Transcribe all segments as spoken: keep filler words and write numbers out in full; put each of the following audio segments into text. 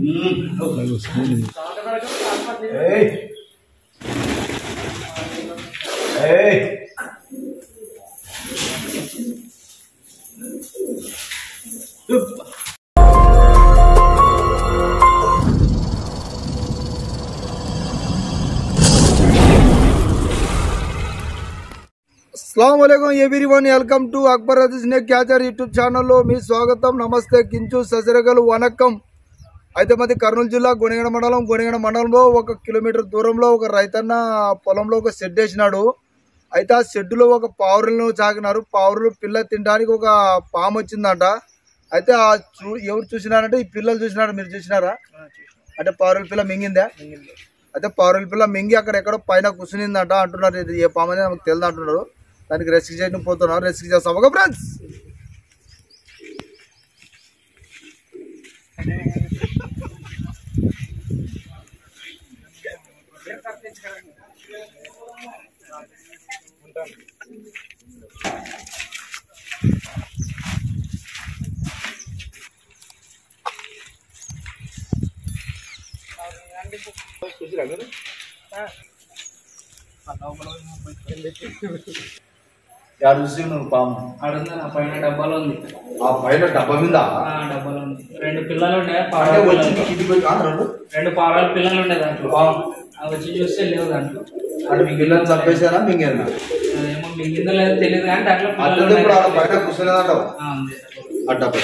अस्सलामुअलैकुम everyone, welcome to Akbar snake catcher YouTube ఛానల్లో మీ స్వాగతం. నమస్తే, కించు ససరగలు వనక్కం. అయితే మాది కర్నూలు జిల్లా గొనిగడ మండలం. గొనిగడ మండలంలో ఒక కిలోమీటర్ దూరంలో ఒక రైతన్న పొలంలో ఒక షెడ్ వేసినాడు. అయితే ఆ షెడ్డులో ఒక పావురులను చాకినారు. పావురులు పిల్ల తినడానికి ఒక పాము వచ్చిందంట. అయితే ఆ చూ ఎవరు చూసినారంటే ఈ పిల్లలు చూసినారు. మీరు చూసినారా? అంటే పావురుల పిల్ల మింగిందా? అయితే పావురుల పిల్ల మింగి అక్కడ ఎక్కడో పైన కూర్చునిందంట అంటున్నారు. ఇది ఏ పాము అనేది మనకు తెలియదు అంటున్నారు. దానికి రెస్క్యూ చేయడం పోతున్నాం. రెస్క్యూ చేస్తాం ఒక ఫ్రెండ్స్. యారు చూసి నువ్వు పాము అడుగుతా నా పైన డబ్బాలో ఉంది. ఆ పైన డబ్బా మీద డబ్బాలో ఉంది. రెండు పిల్లలు ఉండే రెండు పారాల పిల్లలు ఉండే దాంట్లో. అవి వచ్చి చూస్తే లేవు దాంట్లో. అంటే మీ పిల్లలు చంపేశారా మింగేదా? ఏమో మింగిందో లేదో తెలియదు కానీ దాంట్లో బయట కూర్చోలేదంటావు ఆ డబ్బా.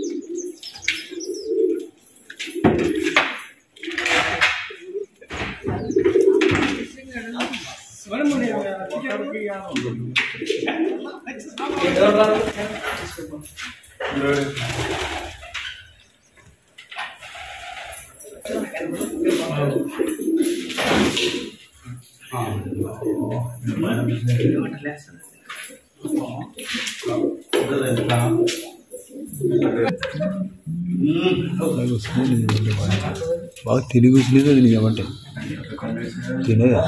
బాగా తిరిగి కూర్చునేది అది నీకేమంటే తినేదా?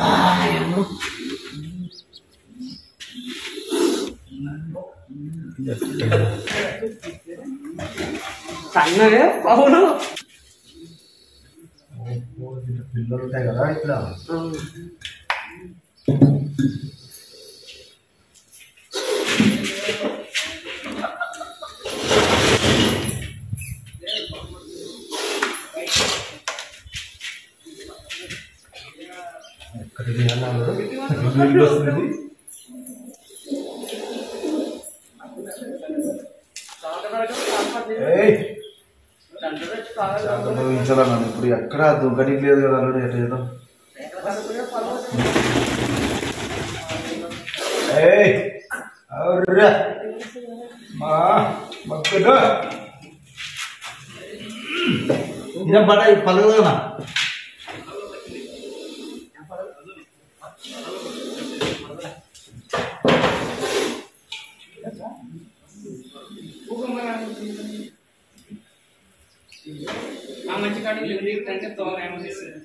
సన్నగా పౌలు పిల్లలు ఉంటాయి కదా ఇట్లా. అనుభవించాలన్నాను. ఇప్పుడు ఎక్కడ దుంకడానికి లేదు కదా. అల్లుడు ఎట్లా చేద్దాం? ఇదే బట పలగదు కదా. మంచి కాడికి అంటే తోర ఏమో చేస్తుంది.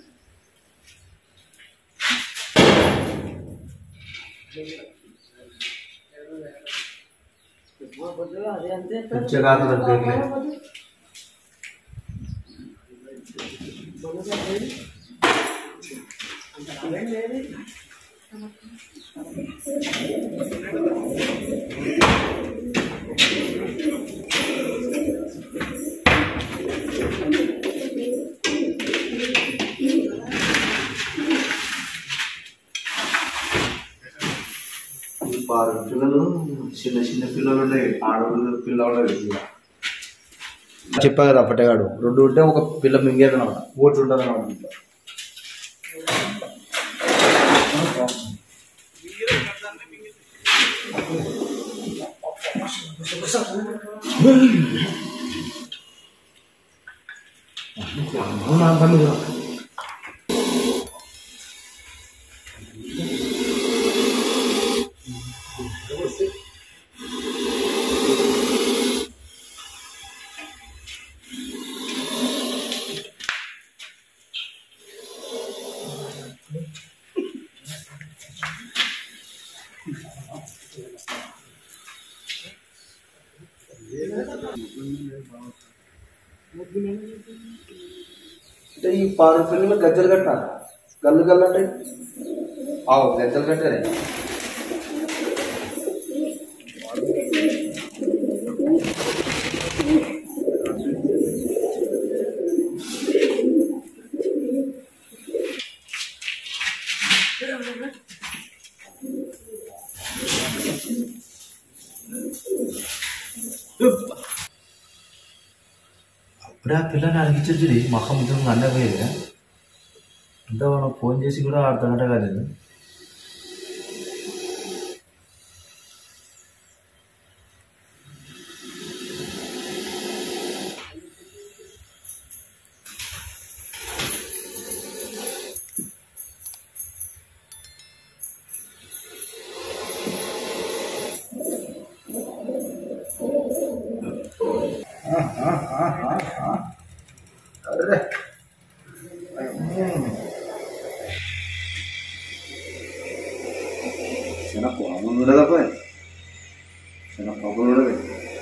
పిల్లలు చిన్న చిన్న పిల్లలు ఉన్నాయి. ఆడపిల్ల పిల్లలు చెప్పా కదా పట్టేగాడు. రెండు ఉంటే ఒక పిల్ల మింగేది అనమాట. ఓట్లు ఉంటుంది అనమాట ఇంట్లో. ఈ పారు పిల్లలు గజ్జలు కట్టినా గల్లు గల్లు అంటే ఆవు గజ్జలు కట్టారే. అప్పుడే ఆ పిల్లని అడిగించొచ్చుడి మొహం ముద్దు అన్నపోయేది అంటే మనం ఫోన్ చేసి కూడా అర్ధ గంట కాలేదు. అరే చిన్న పొలం ఉండదా పోయి చిన్న పొగలు ఉండదు.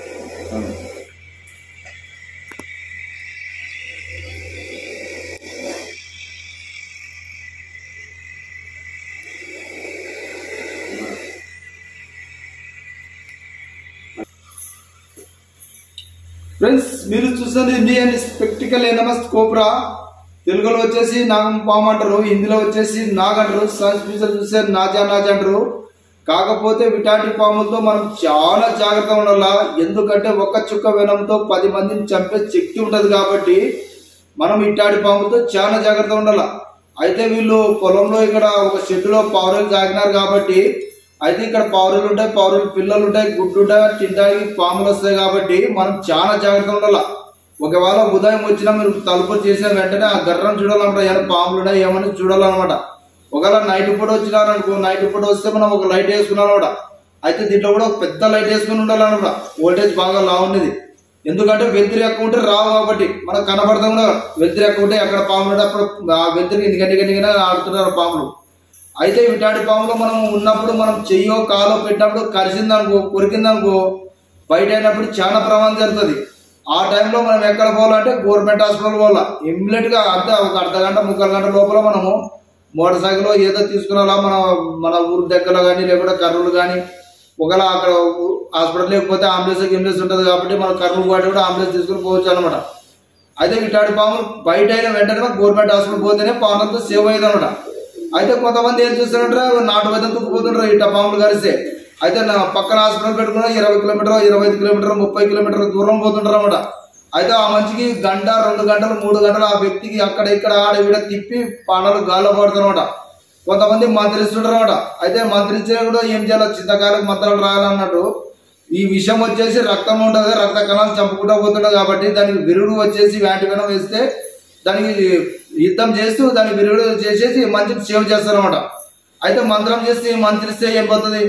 ఫ్రెండ్స్ మీరు చూస్తుంది ఇండియన్ స్పెక్టికల్ ఎనమస్ కోబ్రా. తెలుగులో వచ్చేసి నాగం పాము అంటారు, హిందీలో వచ్చేసి నాగ్ అంటారు, సంస్కృతిలో చూస్తే నాజా నాజ్ అంటారు. కాకపోతే విటాటి పాములతో మనం చాలా జాగ్రత్తగా ఉండాలా. ఎందుకంటే ఒక్క చుక్క వెనంతో పది మందిని చంపే శక్తి ఉంటది కాబట్టి మనం ఇటాటి పాములతో చాలా జాగ్రత్తగా ఉండాలా. అయితే వీళ్ళు పొలంలో ఇక్కడ ఒక షెడ్డులో పావురాలు జాగినారు కాబట్టి అయితే ఇక్కడ పావురాలు ఉంటాయి, పావురాలు పిల్లలు ఉంటాయి, గుడ్డు ఉంటాయి, తింటానికి పాములు వస్తాయి కాబట్టి మనం చాలా జాగ్రత్తగా ఉండాలా. ఒకవేళ ఉదయం వచ్చినా మీరు తలుపు చేసిన వెంటనే ఆ గర్రం చూడాలన్నమాట, ఏమైనా పాములు ఉన్నాయి ఏమని చూడాలన్నమాట. ఒకవేళ నైట్ పూట వచ్చినారనుకో, నైట్ పూట వస్తే మనం ఒక లైట్ వేసుకున్నాం అనమాట. అయితే దీంట్లో కూడా ఒక పెద్ద లైట్ వేసుకుని ఉండాలన్నమాట, వోల్టేజ్ బాగా లా ఉన్నది. ఎందుకంటే వెలుతురు ఎక్కువ ఉంటే రావు కాబట్టి మనకు కనబడతాం కూడా. వెలుతురు ఎక్కువ ఉంటే ఎక్కడ పాములు ఉంటే అప్పుడు ఆ వెలుతురు ఇంటికంటి గంటిగా ఆడుతున్నారు పాములు. అయితే విటాడి పాములో మనం ఉన్నప్పుడు మనం చెయ్యో కాలో పెట్టినప్పుడు కరిసిందనుకో, కొరికిందనుకో, బయట అయినప్పుడు చాలా ప్రమాదం జరుగుతుంది. ఆ టైంలో మనం ఎక్కడ పోవాలంటే గవర్నమెంట్ హాస్పిటల్ పోవాలా. ఇమ్మీడియట్ గా అర్ధ ఒక అర్ధ గంట ముక్కలు గంట లోపల మనము మోటార్ సైకిల్ ఏదో తీసుకురాలా. మన మన ఊరు దగ్గరలో కానీ లేకపోతే కర్నూలు కానీ, ఒకవేళ అక్కడ హాస్పిటల్ లేకపోతే అంబులెన్స్ అంబులెన్స్ ఉంటుంది కాబట్టి మనం కర్నూలు వాటి కూడా అంబులెన్స్ తీసుకుని పోవచ్చు అనమాట. అయితే విటాడి పాములు బయట అయిన వెంటనే గవర్నమెంట్ హాస్పిటల్ పోతేనే పాములతో సేవ్ అయ్యేది అనమాట. అయితే కొంతమంది ఏం చూస్తారంటారు, నాటు వైద్యం తుక్కుపోతుంటారు ఇట్లా పాములు కలిస్తే. అయితే నా పక్కన హాస్పిటల్ పెట్టుకున్న ఇరవై కిలోమీటర్ ఇరవై ఐదు కిలోమీటర్ ముప్పై కిలోమీటర్ల దూరం పోతుంటారు అనమాట. అయితే ఆ మనిషికి గంట రెండు గంటలు మూడు గంటలు ఆ వ్యక్తికి అక్కడ ఇక్కడ ఆడ వీడ తిప్పి పానాలు గాల్లో పడుతున్నమాట. కొంతమంది మంత్రిస్తుంటారు అనమాట. అయితే మంత్రించినా కూడా ఏం చేయాలి, చింతకాయలకు మంత్రాలు రాయాలన్నట్టు. ఈ విషయం వచ్చేసి రక్తం ఉంటుంది, రక్త కణాలు చంపుకుంటూ పోతుంటాయి కాబట్టి దానికి విరుడు వచ్చేసి వ్యాంటికనం వేస్తే దానికి యుద్ధం చేస్తూ దాన్ని విరుడు చేసేసి మంచిని సేవ్ చేస్తారనమాట. అయితే మంత్రం చేస్తే మంత్రిస్తే ఏం పోతుంది,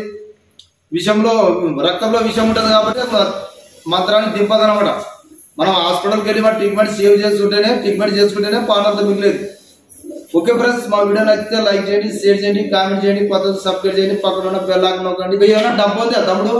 విషంలో రక్తంలో విషం ఉంటుంది కాబట్టి మంత్రాన్ని దింపదనమాట. మనం హాస్పిటల్కి వెళ్ళి మన ట్రీట్మెంట్ సేవ్ చేసుకుంటేనే ట్రీట్మెంట్ చేసుకుంటేనే పానంతో మిగిలేదు. ఓకే ఫ్రెండ్స్, మా వీడియో నచ్చితే లైక్ చేయండి, షేర్ చేయండి, కామెంట్ చేయండి, కొత్త సబ్స్క్రైబ్ చేయండి, పక్కన ఉన్న బెల్ ఐకాన్ నొక్కండి. ఏమైనా డబ్బు ఉంది తమ్ముడు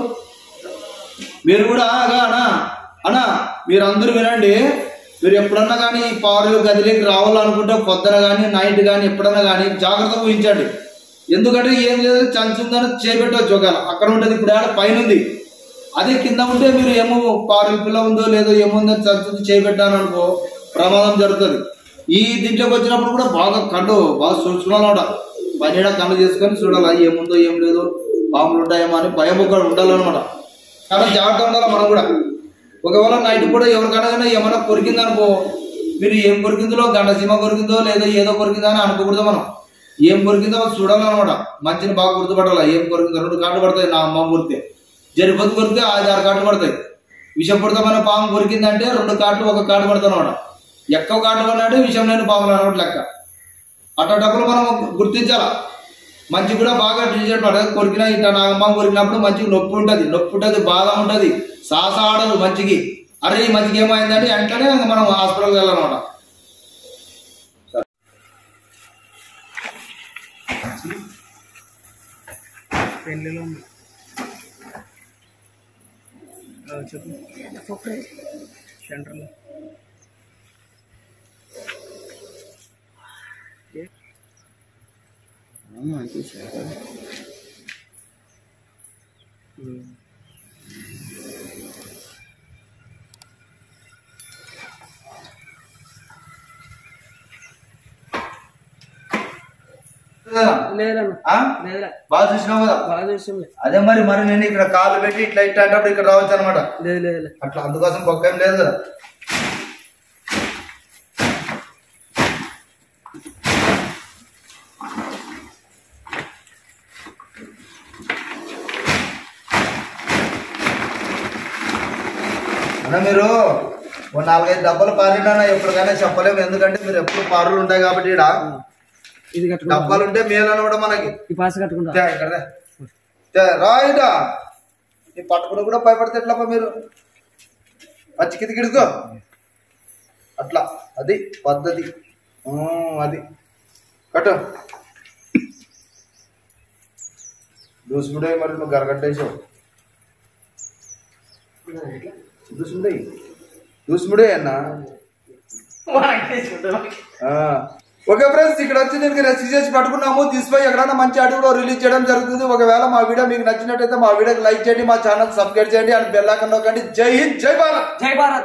మీరు కూడా అనా అనా మీరు అందరూ వినండి. మీరు ఎప్పుడన్నా కానీ పారు గదిలోకి రావాలనుకుంటే పొద్దున కానీ నైట్ కానీ ఎప్పుడన్నా కానీ జాగ్రత్తగా ఊహించండి. ఎందుకంటే ఏం లేదు, చంచుందని చేపెట్టవచ్చు. ఒకవేళ అక్కడ ఉంటుంది, ఇప్పుడు ఆడ పైన ఉంది, అదే కింద ఉంటే మీరు ఏమో పారు పిల్ల ఉందో లేదో ఏముందో చంచు చేపెట్టాను అనుకో ప్రమాదం జరుగుతుంది. ఈ దీంట్లోకి వచ్చినప్పుడు కూడా బాగా కళ్ళు బాగా చూసుకోవాలన్నమాట. పనిడ కళ్ళు చేసుకొని చూడాలి ఏముందో ఏం లేదో, పాములు ఉంటాయేమో అని భయం ఒకటి ఉండాలన్నమాట. చాలా జాగ్రత్త ఉండాలి మనం కూడా. ఒకవేళ నైట్ కూడా ఎవరికైనా ఏమైనా కొరికిందనుకో, మీరు ఏం కొరికిందో గండసీమ కొరికిందో లేదో ఏదో కొరికిందో అని అనుకోకూడదు. మనం ఏం కొరికిందో చూడాలన్నమాట. మంచిని బాగా గుర్తుపట్టాలి. ఏం కొరికిందో రెండు కాళ్ళు పడతాయి. నా అమ్మ కొరికితే జరిపతి కొరికితే ఐదు ఆరు కాట్లు పడతాయి. విషపూరితమైన పాము కొరికిందంటే రెండు కాట్లు ఒక కాటు పడతాయి అనమాట. ఎక్కువ కాట్లు పడినాడు విషం లేని పాములు అనమాట లెక్క. అట్టప్పుడు మనం గుర్తించాల. మంచి కూడా బాగా ట్రీట్మెంట్ పడదు. కొరికినా ఇట్లా నా అమ్మ కొరికినప్పుడు మంచిగా నొప్పి ఉంటుంది, నొప్పి ఉంటుంది, బాధ ఉంటుంది, సాస ఆడదు మంచికి. అరే ఈ మంచికి ఏమైందంటే వెంటనే మనం హాస్పిటల్కి వెళ్ళాలన్నమాట. పెళ్ళిలో చెప్పు సెంటర్లో ఆ? బాగా చూసినావు కదా అదే మరి మరి నేను ఇక్కడ కాలు పెట్టి ఇట్లా ఇట్లా అంటే ఇక్కడ రావచ్చు అనమాట అట్లా అందుకోసం బొక్క ఏం లేదు కదా. అన్న మీరు ఓ నాలుగైదు డబ్బాలు పారినా ఎప్పటికైనా చెప్పలేము, ఎందుకంటే మీరు ఎప్పుడు పారులు ఉంటాయి కాబట్టి ఈడ డబ్బాలు ఉంటే మేలు కూడా మనకి రాయిడా నీ పట్టుకుని కూడా భయపడితే ఎట్లప్ప మీరు పచ్చి కింది గిడుకో అట్లా అది పద్ధతి. అది కట్టు దూసుముడే మరి నువ్వు గరగట్టేసావు దూసుముడే దూసుముడే అన్నా. ఓకే ఫ్రెండ్స్, ఇక్కడ వచ్చి దీనికి రెసిపీ చేసి పట్టుకున్నాము. తీసుకుపోయి ఎక్కడైనా మంచి అడుగులో రిలీజ్ చేయడం జరుగుతుంది. ఒకవేళ మా వీడియో మీకు నచ్చినట్టయితే మా వీడియోకి లైక్ చేయండి, మా ఛానల్ సబ్స్క్రైబ్ చేయండి అండ్ బెల్ ఐకాన్ నొక్కండి. జై హింద్, జై భారత్, జై భారత్.